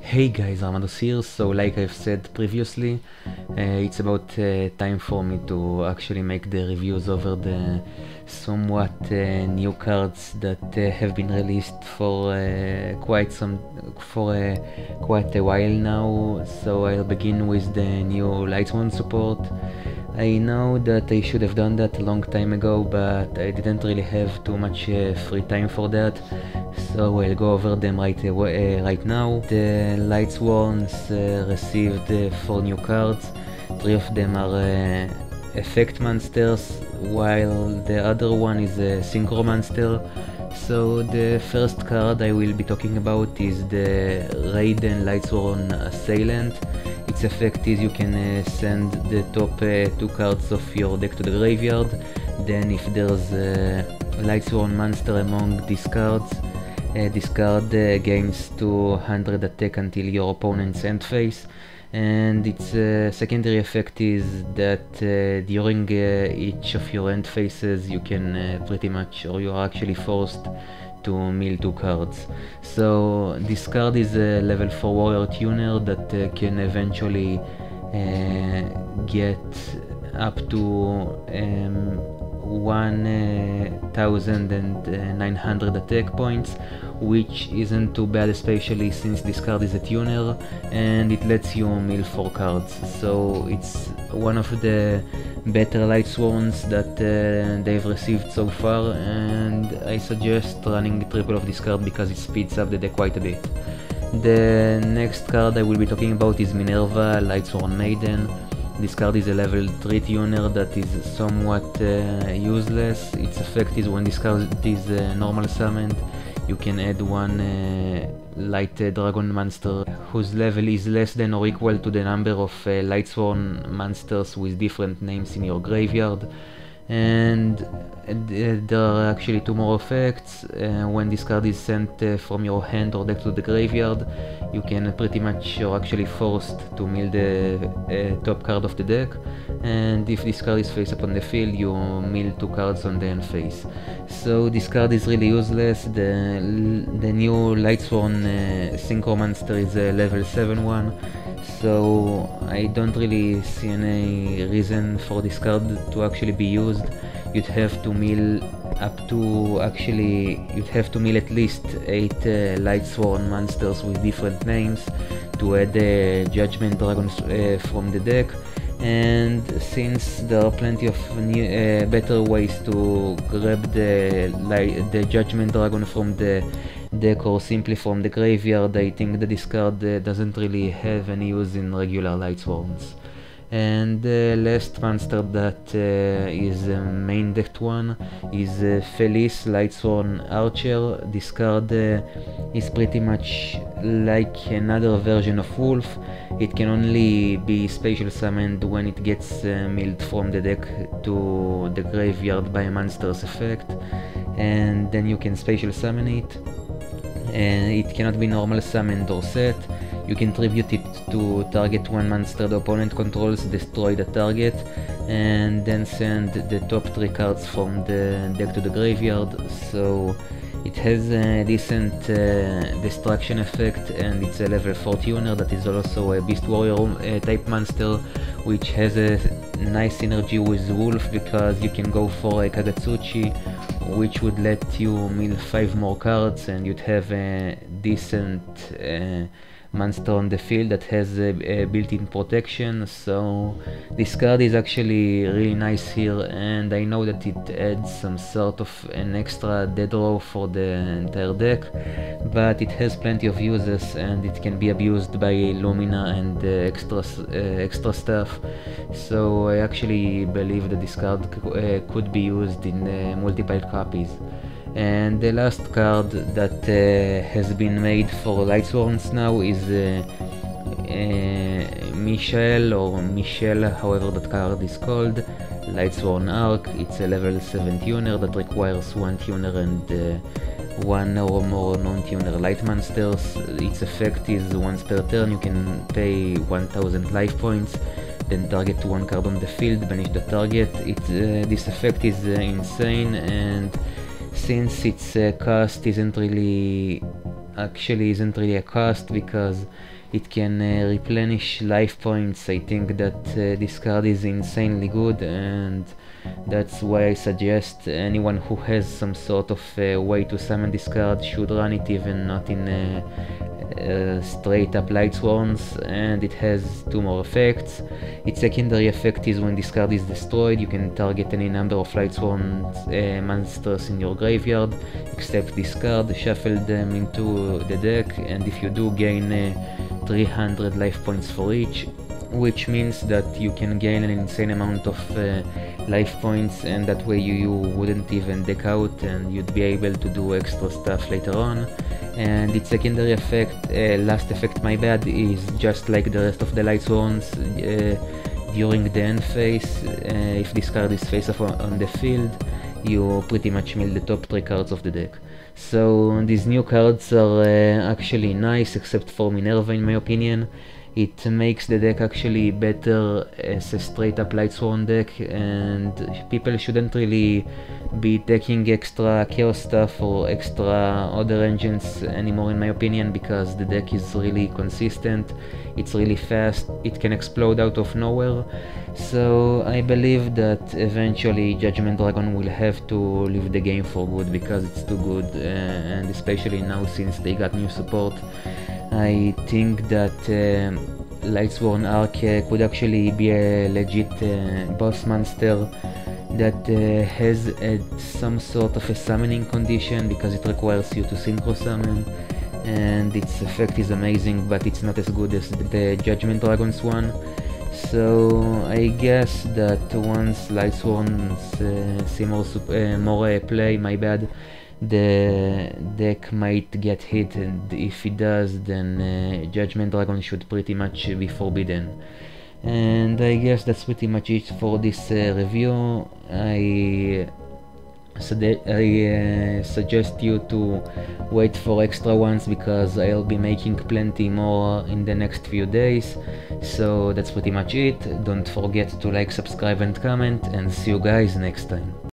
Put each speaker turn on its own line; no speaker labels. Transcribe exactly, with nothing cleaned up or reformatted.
Hey guys, Armandos here. So like I've said previously, uh, it's about uh, time for me to actually make the reviews over the somewhat uh, new cards that uh, have been released for uh, quite some for uh, quite a while now. So I'll begin with the new Lightsworn support. I know that I should have done that a long time ago, but I didn't really have too much uh, free time for that, so I'll go over them right away, uh, right now. The Lightsworns uh, received uh, four new cards. Three of them are uh, effect monsters, while the other one is a synchro monster. So the first card I will be talking about is the Raiden Lightsworn Assailant. Its effect is you can uh, send the top uh, two cards of your deck to the graveyard. Then if there's a Lightsworn monster among these cards, uh, this card uh, gains two hundred attack until your opponent's end phase. And its uh, secondary effect is that uh, during uh, each of your end phases you can uh, pretty much, or you are actually forced to mill two cards. So this card is a level four warrior tuner that uh, can eventually uh, get up to um, one thousand nine hundred attack points, which isn't too bad, especially since this card is a tuner and it lets you mill four cards. So it's one of the better Lightsworns that uh, they've received so far, and I suggest running triple of this card because it speeds up the deck quite a bit. The next card I will be talking about is Minerva Lightsworn Maiden. This card is a level three tuner that is somewhat uh, useless. Its effect is when this card is uh, normal summoned, you can add one uh, light uh, dragon monster whose level is less than or equal to the number of uh, Lightsworn monsters with different names in your graveyard. And uh, there are actually two more effects. Uh, when this card is sent uh, from your hand or deck to the graveyard, you can pretty much, you're actually forced to mill the uh, top card of the deck, and if this card is face up on the field, you mill two cards on the end phase. So this card is really useless. The, the new Lightsworn uh, Synchro Monster is a level seven one, so I don't really see any reason for this card to actually be used. You'd have to mill up to, actually, you'd have to mill at least eight uh, Lightsworn monsters with different names to add the uh, Judgment Dragons uh, from the deck. And since there are plenty of new, uh, better ways to grab the, like, the Judgment Dragon from the deck or simply from the graveyard, I think that this card uh, doesn't really have any use in regular Lightsworns. And the last monster that uh, is a main decked one is uh, Felice Lightsworn Archer. This card uh, is pretty much like another version of Wolf. It can only be special summoned when it gets uh, milled from the deck to the graveyard by a monster's effect, and then you can special summon it. And it cannot be normal summoned or set. You can tribute it to target one monster the opponent controls, destroy the target, and then send the top three cards from the deck to the graveyard. So it has a decent uh, destruction effect, and it's a level four tuner that is also a Beast Warrior uh, type monster, which has a nice synergy with Wolf because you can go for a Kagatsuchi, which would let you mill five more cards, and you'd have a decent uh, monster on the field that has a, a built-in protection. So this card is actually really nice here, and I know that it adds some sort of an extra dead row for the entire deck, but it has plenty of uses and it can be abused by Lumina and uh, extra, uh, extra stuff. So I actually believe that this card uh, could be used in uh, multiple copies. And the last card that uh, has been made for Lightsworns now is uh, uh, Michael, or Michelle, however that card is called, Lightsworn Arc. It's a level seven tuner that requires one tuner and uh, one or more non-tuner light monsters. Its effect is once per turn you can pay one thousand life points, then target one card on the field, banish the target. It, uh, this effect is uh, insane, and since its uh, cost isn't really actually isn't really a cost because it can uh, replenish life points. I think that uh, this card is insanely good, and that's why I suggest anyone who has some sort of uh, way to summon this card should run it, even not in uh, uh, straight up Lightsworns. And it has two more effects. Its secondary effect is when this card is destroyed, you can target any number of Lightsworn uh, monsters in your graveyard, except this card, shuffle them into the deck, and if you do, gain uh, three hundred life points for each, which means that you can gain an insane amount of uh, life points, and that way you, you wouldn't even deck out and you'd be able to do extra stuff later on. And its secondary effect, uh, last effect my bad, is just like the rest of the Lightsworns. Uh, during the end phase, uh, if this card is face up on, on the field, you pretty much mill the top three cards of the deck. So these new cards are uh, actually nice, except for Minerva in my opinion. It makes the deck actually better as a straight up Lightsworn deck, and people shouldn't really be taking extra chaos stuff or extra other engines anymore in my opinion, because the deck is really consistent, it's really fast, it can explode out of nowhere. So I believe that eventually Judgment Dragon will have to leave the game for good, because it's too good, uh, and especially now since they got new support. I think that uh, Lightsworn Arc uh, could actually be a legit uh, boss monster that uh, has uh, some sort of a summoning condition, because it requires you to synchro summon, and its effect is amazing, but it's not as good as the Judgment Dragon's one. So I guess that once Lightsworns uh, see more, uh, more uh, play, my bad, the deck might get hit, and if it does, then uh, Judgment Dragon should pretty much be forbidden. And I guess that's pretty much it for this uh, review. I, I uh, suggest you to wait for extra ones, because I'll be making plenty more in the next few days. So that's pretty much it. Don't forget to like, subscribe and comment, and see you guys next time.